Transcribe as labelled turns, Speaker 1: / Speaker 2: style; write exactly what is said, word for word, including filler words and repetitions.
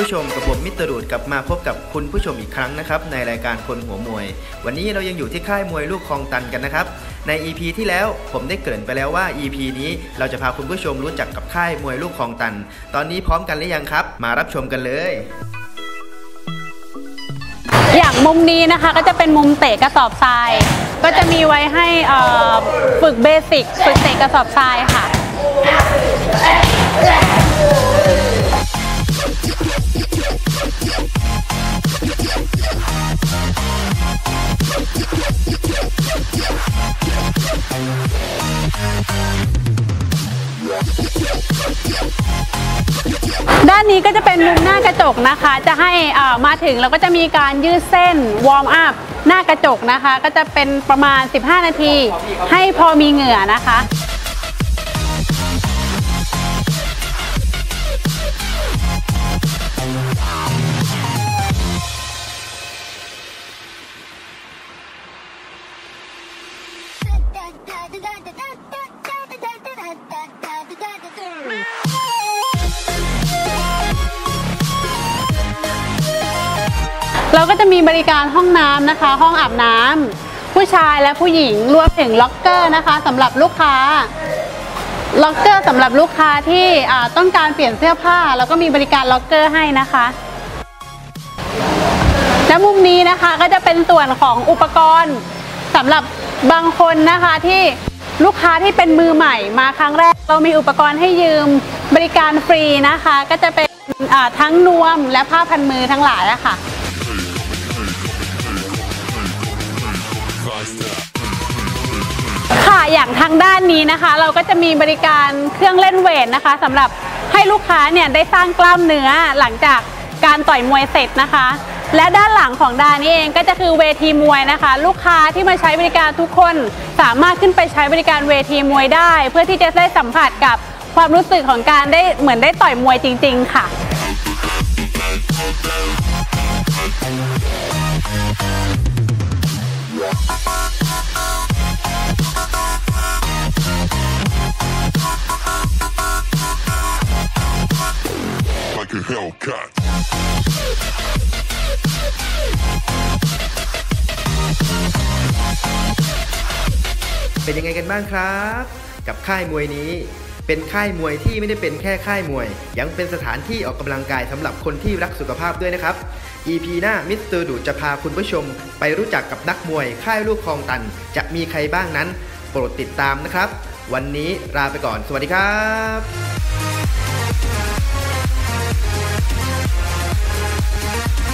Speaker 1: ผู้ชมกับผมมิสเตอร์ดูดกลับมาพบกับคุณผู้ชมอีกครั้งนะครับในรายการคนหัวมวยวันนี้เรายังอยู่ที่ค่ายมวยลูกคลองตันกันนะครับใน อี พี ที่แล้วผมได้เกริ่นไปแล้วว่า อี พี นี้เราจะพาคุณผู้ชมรู้จักกับค่ายมวยลูกคลองตันตอนนี้พร้อมกันหรือยังครับมารับชมกันเลย
Speaker 2: อย่างมุมนี้นะคะก็จะเป็นมุมเตะกระสอบทรายก็จะมีไว้ให้ฝึกเบสิกฝึกเตะกระสอบทรายค่ะด้านนี้ก็จะเป็นมุมหน้ากระจกนะคะจะให้มาถึงแล้วก็จะมีการยืดเส้นวอร์มอัพหน้ากระจกนะคะก็จะเป็นประมาณสิบห้านาทีให้พอมีเหงื่อนะคะเราก็จะมีบริการห้องน้ำนะคะห้องอาบน้ำผู้ชายและผู้หญิงรวมถึงล็อกเกอร์นะคะสำหรับลูกค้าล็อกเกอร์สำหรับลูกค้าที่ต้องการเปลี่ยนเสื้อผ้าแล้วก็มีบริการล็อกเกอร์ให้นะคะและมุมนี้นะคะก็จะเป็นส่วนของอุปกรณ์สำหรับบางคนนะคะที่ลูกค้าที่เป็นมือใหม่มาครั้งแรกเรามีอุปกรณ์ให้ยืมบริการฟรีนะคะก็จะเป็นทั้งนวมและผ้าพันมือทั้งหลายอะค่ะค่ะอย่างทางด้านนี้นะคะเราก็จะมีบริการเครื่องเล่นเวทนะคะสำหรับให้ลูกค้าเนี่ยได้สร้างกล้ามเนื้อหลังจากการต่อยมวยเสร็จนะคะและด้านหลังของด้านนี้เองก็จะคือเวทีมวยนะคะลูกค้าที่มาใช้บริการทุกคนสามารถขึ้นไปใช้บริการเวทีมวยได้เพื่อที่จะได้สัมผัสกับความรู้สึกของการได้เหมือนได้ต่อยมวยจริงๆค่ะ
Speaker 1: เป็นยังไงกันบ้างครับกับค่ายมวยนี้เป็นค่ายมวยที่ไม่ได้เป็นแค่ค่ายมวยยังเป็นสถานที่ออกกำลังกายสำหรับคนที่รักสุขภาพด้วยนะครับ อี พี หน้ามิสเตอร์ดูดจะพาคุณผู้ชมไปรู้จักกับนักมวยค่ายลูกคลองตันจะมีใครบ้างนั้นโปรดติดตามนะครับวันนี้ลาไปก่อนสวัสดีครับ